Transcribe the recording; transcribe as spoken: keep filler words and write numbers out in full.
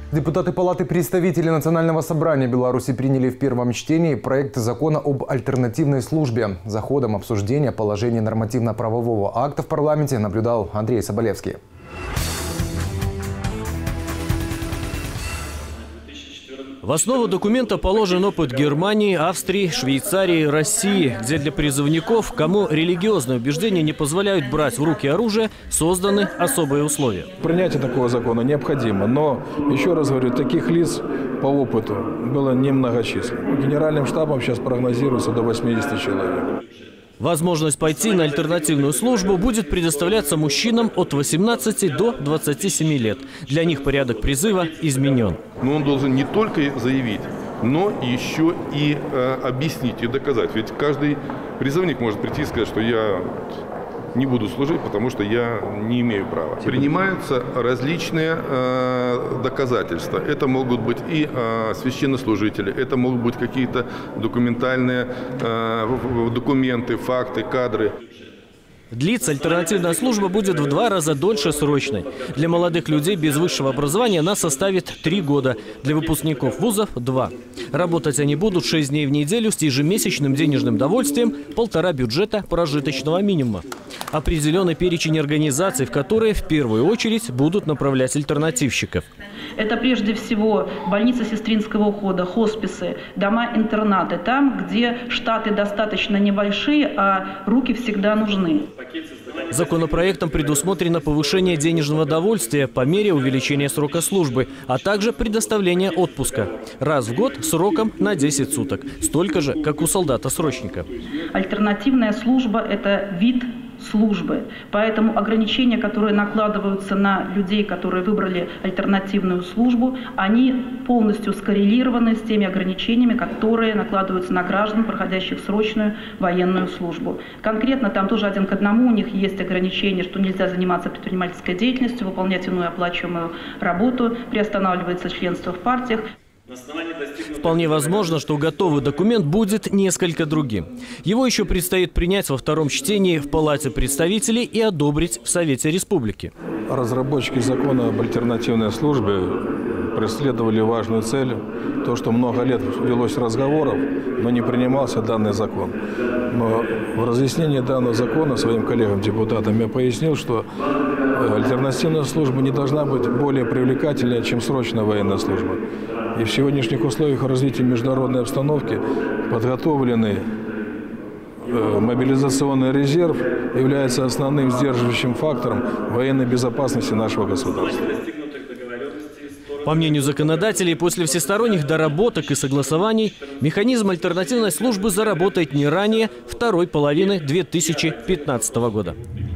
Депутаты Палаты представителей Национального собрания Беларуси приняли в первом чтении проект закона об альтернативной службе. За ходом обсуждения положений нормативно-правового акта в парламенте наблюдал Андрей Соболевский. В основу документа положен опыт Германии, Австрии, Швейцарии, России, где для призывников, кому религиозные убеждения не позволяют брать в руки оружие, созданы особые условия. Принятие такого закона необходимо, но, еще раз говорю, таких лиц по опыту было немногочисленно. Генеральным штабом сейчас прогнозируется до восьмидесяти человек. Возможность пойти на альтернативную службу будет предоставляться мужчинам от восемнадцати до двадцати семи лет. Для них порядок призыва изменен. Но он должен не только заявить, но еще и э, объяснить и доказать. Ведь каждый призывник может прийти и сказать, что я не буду служить, потому что я не имею права. Принимаются различные э, доказательства. Это могут быть и э, священнослужители, это могут быть какие-то документальные э, документы, факты, кадры. Длиться альтернативная служба будет в два раза дольше срочной. Для молодых людей без высшего образования она составит три года. Для выпускников вузов – два. Работать они будут шесть дней в неделю с ежемесячным денежным довольствием – полтора бюджета прожиточного минимума. Определенный перечень организаций, в которые в первую очередь будут направлять альтернативщиков. Это прежде всего больницы сестринского ухода, хосписы, дома-интернаты. Там, где штаты достаточно небольшие, а руки всегда нужны. Законопроектом предусмотрено повышение денежного довольствия по мере увеличения срока службы, а также предоставление отпуска. Раз в год сроком на десять суток. Столько же, как у солдата-срочника. Альтернативная служба – это вид службы. Поэтому ограничения, которые накладываются на людей, которые выбрали альтернативную службу, они полностью скоррелированы с теми ограничениями, которые накладываются на граждан, проходящих срочную военную службу. Конкретно там тоже один к одному у них есть ограничение, что нельзя заниматься предпринимательской деятельностью, выполнять иную оплачиваемую работу, приостанавливается членство в партиях. Вполне возможно, что готовый документ будет несколько другим. Его еще предстоит принять во втором чтении в Палате представителей и одобрить в Совете Республики. Разработчики закона об альтернативной службе преследовали важную цель. То, что много лет велось разговоров, но не принимался данный закон. Но в разъяснении данного закона своим коллегам-депутатам я пояснил, что альтернативная служба не должна быть более привлекательной, чем срочная военная служба. И в сегодняшних условиях развития международной обстановки подготовленный э, мобилизационный резерв является основным сдерживающим фактором военной безопасности нашего государства. По мнению законодателей, после всесторонних доработок и согласований механизм альтернативной службы заработает не ранее второй половины две тысячи пятнадцатого года.